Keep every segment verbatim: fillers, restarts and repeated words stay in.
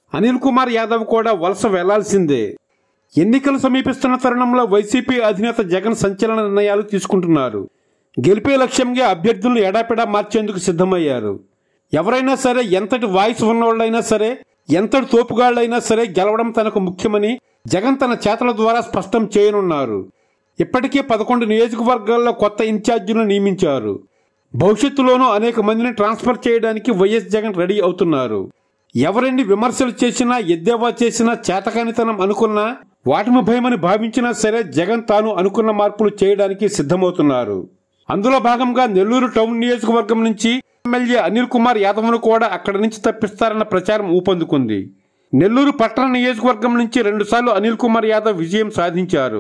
అనిల్ కుమార్ యాదవ్ కూడా వలస వెళ్లాల్సిందే. ఎన్నికలు సమీపిస్తున్న తరుణంలో వైసీపీ అధినేత జగన్ సంచలన నిర్ణయాలు తీసుకుంటున్నారు. గెలిపే లక్ష్యంగా అభ్యర్థులను ఎడాపెడా మార్చేందుకు సిద్ధమయ్యారు. ఎవరైనా సరే, ఎంతటి వాయిస్ ఉన్నవాళ్ళైనా సరే, ఎంతటి తోపుగాళ్లైనా సరే గెలవడం తనకు ముఖ్యమని జగన్ తన చేతల ద్వారా స్పష్టం చేయనున్నారు. ఇప్పటికే పదకొండు నియోజకవర్గాల్లో కొత్త ఇన్ఛార్జీలను నియమించారు. భవిష్యత్తులోనూ అనేక మందిని ట్రాన్స్ఫర్ చేయడానికి వైఎస్ జగన్ రెడీ అవుతున్నారు. ఎవరెన్ని విమర్శలు చేసినా, ఎద్దేవా చేసినా, చేతకానితనం అనుకున్నా, వాటిని భయమని భావించినా సరే జగన్ తాను అనుకున్న మార్పులు చేయడానికి సిద్ధమవుతున్నారు. అందులో భాగంగా నెల్లూరు టౌన్ నియోజకవర్గం నుంచి ఎమ్మెల్యే అనిల్ కుమార్ యాదవ్ను కూడా అక్కడి నుంచి తప్పిస్తారన్న ప్రచారం ఊపందుకుంది. నెల్లూరు పట్టణ నియోజకవర్గం నుంచి రెండుసార్లు అనిల్ కుమార్ యాదవ్ విజయం సాధించారు.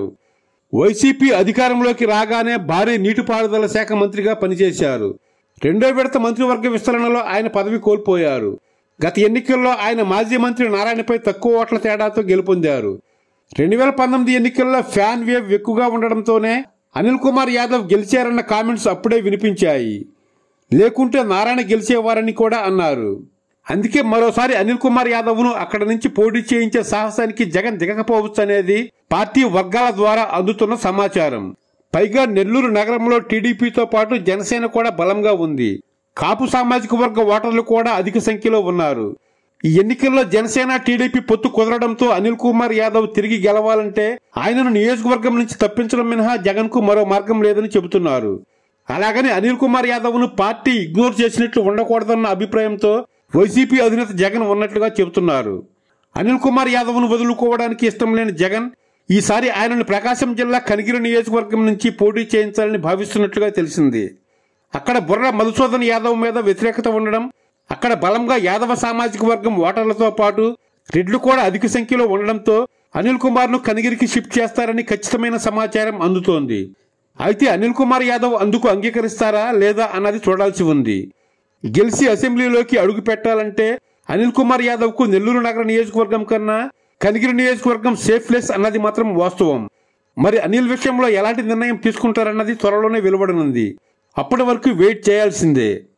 వైసీపీ అధికారంలోకి రాగానే భారీ నీటిపారుదల శాఖ మంత్రిగా పనిచేశారు. రెండో విడత మంత్రివర్గ విస్తరణలో ఆయన పదవి కోల్పోయారు. గత ఎన్నికల్లో ఆయన మాజీ మంత్రి నారాయణపై తక్కువ ఓట్ల తేడాతో గెలుపొందారు. రెండు వేల పంతొమ్మిది ఎన్నికల్లో ఫ్యాన్ వేవ్ ఎక్కువగా ఉండడంతోనే అనిల్ కుమార్ యాదవ్ గెలిచారన్న కామెంట్స్ అప్పుడే వినిపించాయి. లేకుంటే నారాయణ గెలిచేవారని కూడా అన్నారు. అందుకే మరోసారి అనిల్ కుమార్ యాదవ్ను అక్కడి నుంచి పోటీ చేయించే సాహసానికి జగన్ దిగకపోవచ్చు అనేది పార్టీ వర్గాల ద్వారా అందుతున్న సమాచారం. పైగా నెల్లూరు నగరంలో టీడీపీతో పాటు జనసేన కూడా బలంగా ఉంది. కాపు సామాజిక వర్గ ఓటర్లు కూడా అధిక సంఖ్యలో ఉన్నారు. ఈ ఎన్నికల్లో జనసేన టీడీపీ పొత్తు కుదరడంతో అనిల్ కుమార్ యాదవ్ తిరిగి గెలవాలంటే ఆయనను నియోజకవర్గం నుంచి తప్పించడం మినహా జగన్ కు మరో మార్గం లేదని చెబుతున్నారు. అలాగని అనిల్ కుమార్ యాదవ్ ను పార్టీ ఇగ్నోర్ చేసినట్లు ఉండకూడదన్న అభిప్రాయంతో వైసీపీ అధినేత జగన్ ఉన్నట్లుగా చెబుతున్నారు. అనిల్ కుమార్ యాదవ్ ను వదులుకోవడానికి ఇష్టం లేని జగన్ ఈసారి ఆయనను ప్రకాశం జిల్లా కనిగిరి నియోజకవర్గం నుంచి పోటీ చేయించాలని భావిస్తున్నట్లుగా తెలిసింది. అక్కడ బుర్ర మధుసూదన్ యాదవ్ మీద వ్యతిరేకత ఉండడం, అక్కడ బలంగా యాదవ సామాజిక వర్గం ఓటర్లతో పాటు రెడ్లు కూడా అధిక సంఖ్యలో ఉండడంతో అనిల్ కుమార్ ను కనిగిరికి షిఫ్ట్ చేస్తారని ఖచ్చితమైన సమాచారం అందుతోంది. అయితే అనిల్ కుమార్ యాదవ్ అందుకు అంగీకరిస్తారా లేదా అన్నది చూడాల్సి ఉంది. గెలిచి అసెంబ్లీలోకి అడుగు పెట్టాలంటే అనిల్ కుమార్ యాదవ్ కు నెల్లూరు నగర నియోజకవర్గం కన్నా కనిగిరి నియోజకవర్గం సేఫ్ ప్లేస్ అన్నది మాత్రం వాస్తవం. మరి అనిల్ విషయంలో ఎలాంటి నిర్ణయం తీసుకుంటారన్నది త్వరలోనే వెలువడనుంది. అప్పటి వరకు వెయిట్ చేయాల్సిందే.